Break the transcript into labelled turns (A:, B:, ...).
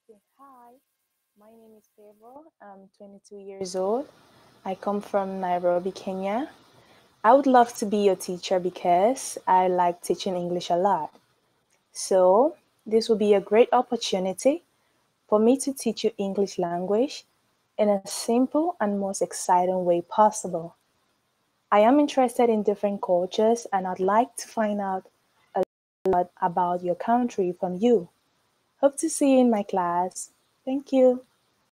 A: Okay, hi, my name is Favor. I'm 22 years old. I come from Nairobi, Kenya. I would love to be your teacher because I like teaching English a lot. So, this will be a great opportunity for me to teach you English language in a simple and most exciting way possible. I am interested in different cultures and I'd like to find out a lot about your country from you. Hope to see you in my class. Thank you.